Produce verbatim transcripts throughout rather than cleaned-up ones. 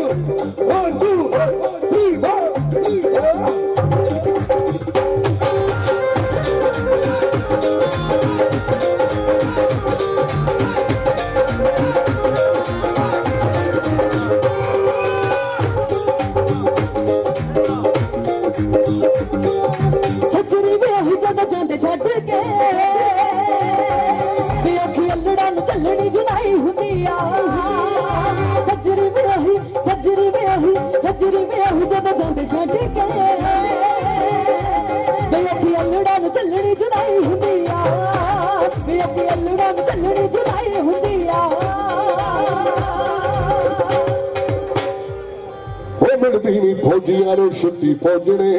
One, two, three, one, three, one. सजरी ब्याही जद जांदे छड्ड के अखी अल्लड़ा नूं चलनी जुदाई हुंदी आ सजरी ब्याही सजरी ब्याही सजरी ब्याही जद जांदे छड्ड के अखी अल्लड़ा नूं चलनी जुदाई हुंदी आ अखी अल्लड़ा नूं चलनी जुदाई हुंदी आ वो मिलदी नी फौजियां नूं छुट्टी फौजणे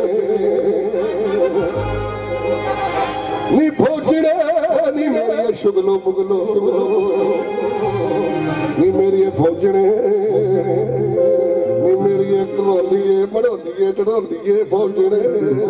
नी फौजणे नी मेरी शुगलो मुगलो नी मेरी फौजणे नी मेरी कलोलीए मड़ोलीए टड़ोलीए फौजणे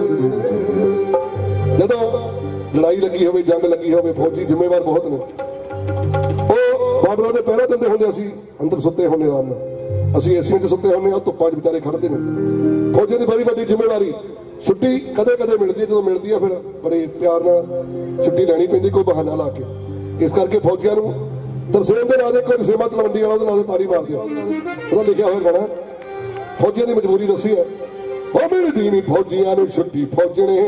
जदों लड़ाई लगी होवे जंग लगी होवे फौजी जिम्मेवार बहुत ने बार्डर के पहरा दिंदे होंदे असीं अंदर सुते होंदे आराम नाल ਅਸੀਂ ਏਸੀਆਂ 'ਚ ਸੁੱਤੇ ਹੁੰਦੇ ਆ ਧੁੱਪਾਂ 'ਚ ਵਿਚਾਰੇ ਖੜਦੇ ਨੇ ਫੌਜੀ ਦੀ ਬੜੀ ਵੱਡੀ ਜ਼ਿੰਮੇਵਾਰੀ ਛੁੱਟੀ ਕਦੇ ਕਦੇ ਮਿਲਦੀ ਹੈ ਜਦੋਂ ਮਿਲਦੀ ਆ ਫਿਰ ਬੜੇ ਪਿਆਰ ਨਾਲ ਛੁੱਟੀ ਲੈਣੀ ਪੈਂਦੀ ਕੋਈ ਬਹਾਨਾ ਲਾ ਕੇ ਇਸ ਕਰਕੇ ਫੌਜੀਆਂ ਨੂੰ ਤਰਸੇਮ ਦੇ ਨਾਂ ਦੇ ਕੋਈ ਰਸੇਮਾ ਤਲਵੰਡੀ ਵਾਲਾ ਉਹਦੇ ਨਾਂ ਤੇ ਤਾੜੀ ਮਾਰਦੇ ਆ ਉਹਦਾ ਲਿਖਿਆ ਹੋਇਆ ਗਾਣਾ ਫੌਜੀਆਂ ਦੀ ਮਜਬੂਰੀ ਦੱਸੀ ਹੈ ਉਹ ਮਿਲਦੀ ਨਹੀਂ ਫੌਜੀਆਂ ਨੂੰ ਛੁੱਟੀ ਫੌਜਣੇ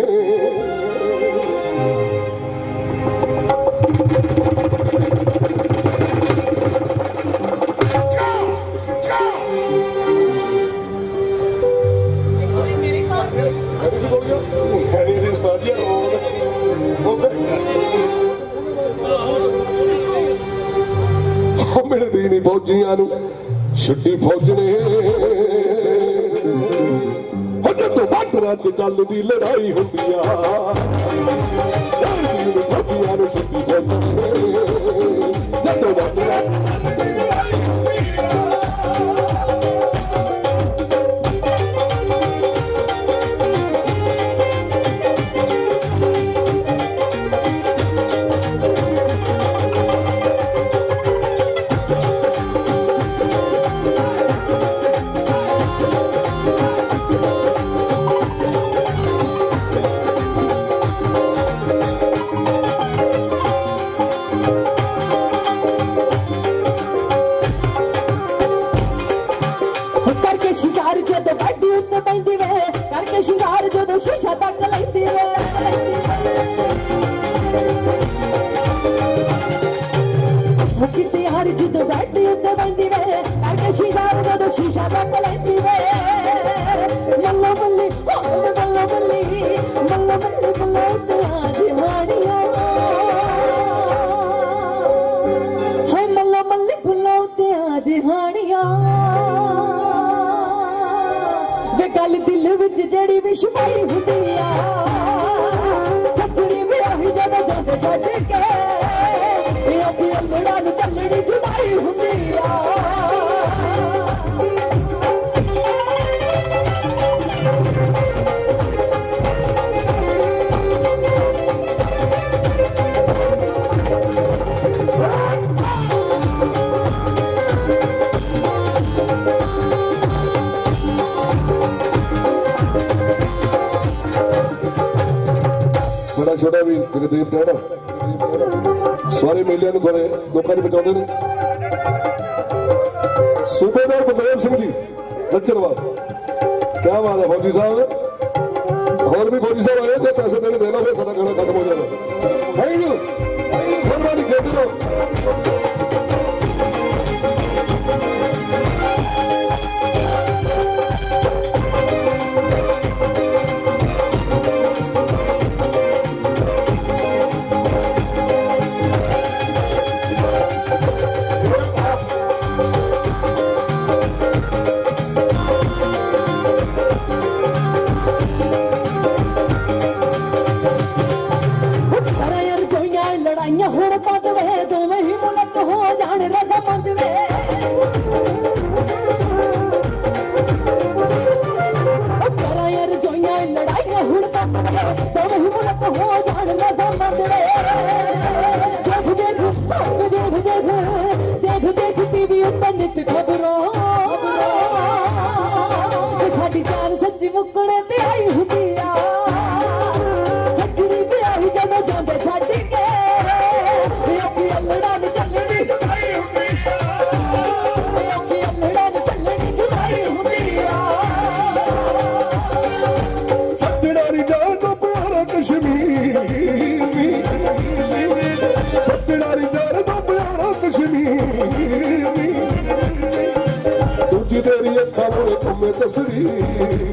मिलदी नहीं फौजियां नूं छुट्टी फौजने जदों बार्डरां च गल दी लड़ाई हुंदी आ फौजियां नूं छुट्टी फौजने जदों बार्डरां शिंगार जदों बाडी उत्ते पैंदी वे करके शिंगार जदों शीशा तक लैंदी वे मुक्की तैयार जदों बाडी उत्ते पैंदी वे करके शिंगार जदों शीशा तक लैंदी वे मल्लो मल्ली हो मल्लो मल्ली मल्लो मल्ली मल्लो ते आज हाड़िया हो मल्लो मल्ली मल्लो ते आज हाड़िया गल दिल विच जड़ी भी छुपाई हुंदी आ सजरी ब्याही जदों जांदे छड्ड के अखी अल्लड़ा नूं चलनी जुदाई हुंदी आ बड़ा छोटा भी जगदेव है ना सारे मेलिया थोड़े लोगों ने बचाते हैं सूबेदार बलदेव सिंह जी लच्चरवाल क्या बात है फौजी साहब और भी फौजी साहब आए थे पैसे देने देना फिर सारा गाना खत्म हो जाएगा थैंक यू मेहरबानी कहते रहो ਮੁੱਕਣੇ ਤੇ ਆਈ ਹੁੰਦੀ ਆ ਸੱਜਰੀ ਵਿਆਹੀ ਜਦੋਂ ਜਾਂਦੇ ਛੱਡ ਕੇ ਅੱਖੀ ਅਲੜਾ ਨੇ ਚੱਲਣੀ ਜੁਦਾਈ ਹੁੰਦੀ ਆ ਅੱਖੀ ਅਲੜਾ ਨੇ ਚੱਲਣੀ ਜੁਦਾਈ ਹੁੰਦੀ ਆ ਸੱਜਣਾਰੀ ਜਾਨ ਤੋਂ ਪਿਆਰਾ ਕਸ਼ਮੀਰ ਸੱਜਣਾਰੀ ਜਾਨ ਤੋਂ ਪਿਆਰਾ ਕਸ਼ਮੀਰ ਦੂਜੀ ਤੇਰੀ ਅੱਖਾਂ ਮੂਹਰੇ ਘੁੰਮੇ ਤਸਵੀਰ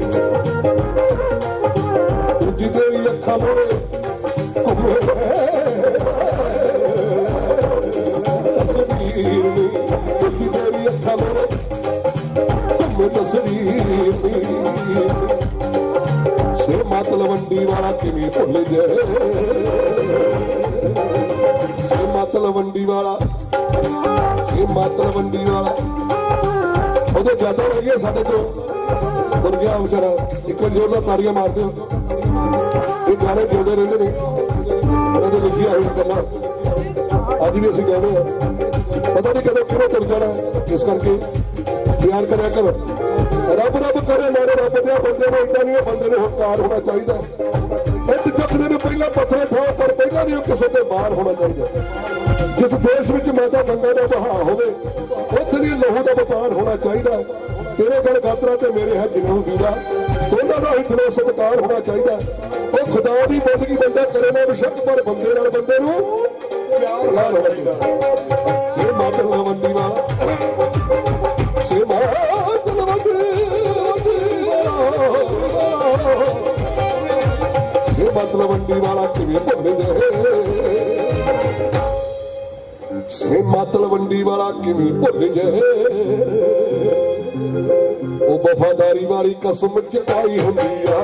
ਦੂਜੀ ਤੇਰੀ ਅੱਖਾਂ ਮੂਹਰੇ ਘੁੰਮੇ ਤਸਵੀਰ ਦੂਜੀ ਤੇਰੀ ਅੱਖਾਂ ਮੂਹਰੇ ਘੁੰਮੇ ਤਸਵੀਰ ਸੇ ਮਤ ਲਵੰਡੀ ਵਾਲਾ ਕਿਵੇਂ ਭੁੱਲ ਜਾਏ ਸੇ ਮਤ ਲਵੰਡੀ ਵਾਲਾ ਸੇ ਮਤ ਲਵੰਡੀ ਵਾਲਾ ਉਹਦੇ ਜ਼ਿਆਦਾ ਰਹਿ ਗਿਆ ਸਾਡੇ ਤੋਂ ਤੁਰ ਗਿਆ ਵਿਚਾਰਾ ਇੱਕ ਵਾਰ ਜ਼ੋਰਦਾਰ ਤਾੜੀਆਂ ਮਾਰ ਦਿਓ ਇਹ ਗਾਣੇ ਜਿਉਂਦੇ ਰਹਿੰਦੇ ਨੇ ਉਹਨਾਂ ਦੇ ਲਿਖੀਆਂ ਹੋਈਆਂ ਗੱਲਾਂ ਅੱਜ ਵੀ ਅਸੀਂ ਕਹਿੰਦੇ ਹਾਂ ਪਤਾ ਨਹੀਂ ਕਦੋਂ ਕਿਹਨੇ ਤੁਰ ਜਾਣਾ ਇਸ ਕਰਕੇ ਪਿਆਰ ਕਰਿਆ ਕਰੋ ਰੱਬ ਰੱਬ ਕਰੇ ਮਾਰੇ ਰੱਬ ਦੇ ਬੰਦੇ ਨੂੰ ਇੱਦਾਂ ਨਹੀਂ ਬੰਦੇ ਨੂੰ ਹੰਕਾਰ ਹੋਣਾ ਚਾਹੀਦਾ ਇੱਕ ਜੱਥੇ ਨੂੰ ਪਹਿਲਾਂ ਪੱਥਰੇ ਠਾਓ ਪਰ ਪਹਿਲਾਂ ਨਹੀਂ ਕਿਸੇ ਤੇ ਬਾਹਰ ਹੋਣਾ ਚਾਹੀਦਾ ਜਿਸ ਦੇਸ਼ ਵਿੱਚ ਮਾਤਾ ਗੰਗਾ ਦਾ ਵਹਾਅ ਹੋਵੇ ਉੱਥੇ ਦੀ ਲਹੂ ਦਾ ਵਪਾਰ ਹੋਣਾ ਚਾਹੀਦਾ ਤੇਰੇ ਗਲ ਗਾਤਰਾ ਤੇ ਮੇਰੇ ਹੈ ਜਨੂਨ ਵੀਰਾ ਦੋਨਾਂ ਦਾ ਹੀ ਦਿਲੋਂ ਸਤਿਕਾਰ ਹੋਣਾ ਚਾਹੀਦਾ ਉਹ ਖੁਦਾ ਦੀ ਬੰਦਗੀ ਬੰਦਾ ਕਰੇ ਨਾ ਬੇਸ਼ੱਕ ਪਰ ਬੰਦੇ ਨਾਲ ਬੰਦੇ ਨੂੰ ਪਿਆਰ ਹੋਣਾ ਚਾਹੀਦਾ ਸੇ ਮਾਤਾ ਲਵੰਡੀ ਵਾਲਾ ਸੇ ਮਾਤਾ ਲਵੰਡੀ ਸੇ ਮਾਤਾ ਲਵੰਡੀ ਵਾਲਾ ਕਿਵੇਂ ਭੁੱਲ ਜਾਏ ਸੇ ਮਤ ਲਵੰਡੀ ਵਾਲਾ ਕਿਵੇਂ ਭੁੱਲ ਜਾਏ ਉਹ ਵਫਾਦਾਰੀ ਵਾਲੀ ਕਸਮ ਚਕਾਈ ਹੁੰਦੀ ਆ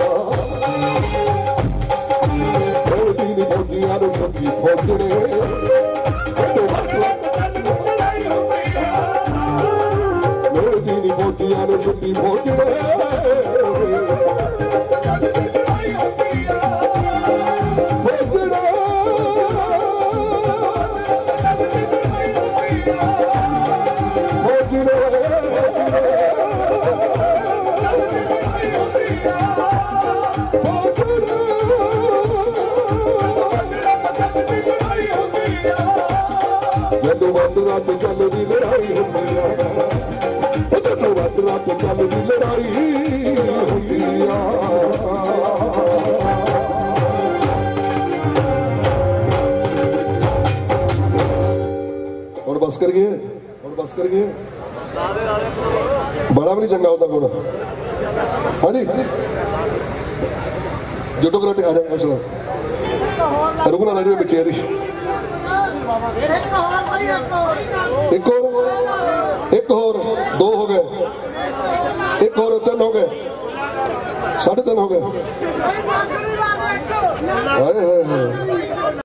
ਮਿਲਦੀ ਨੀ ਫੌਜੀਆਂ ਨੂੰ ਛੱਡੀ ਫੌਜਣੇ ਮਿਲਦੀ ਨੀ ਫੌਜੀਆਂ ਨੂੰ ਛੱਡੀ ਫੌਜਣੇ ਜਦੋਂ ਵੱਧ ਰਾਤ ਚੱਲਦੀ ਲੜਾਈ ਹੁੰਦੀ ਆ ਜਦੋਂ ਵੱਧ ਰਾਤ ਚੱਲਦੀ ਲੜਾਈ ਹੁੰਦੀ ਆ ਹੁਣ ਬਸ ਕਰ ਗਏ ਹੁਣ ਬਸ ਕਰ ਗਏ ਬੜਾ ਵੀ ਨਹੀਂ ਚੰਗਾ ਹੁੰਦਾ ਕੋਲ ਹਾਂਜੀ ਜੁੱਟੋ ਕਰਾਟੇ ਆ ਜਾ ਰੁਕਣਾ ਰਾਜੂ ਬੱਚੇ ਦੀ ਇੱਕ ਹੋਰ ਇੱਕ ਹੋਰ ਦੋ ਹੋ ਗਏ ਇੱਕ ਹੋਰ ਤਿੰਨ ਹੋ ਗਏ ਸਾਢੇ ਤਿੰਨ ਹੋ ਗਏ ਹਾਏ ਹਾਏ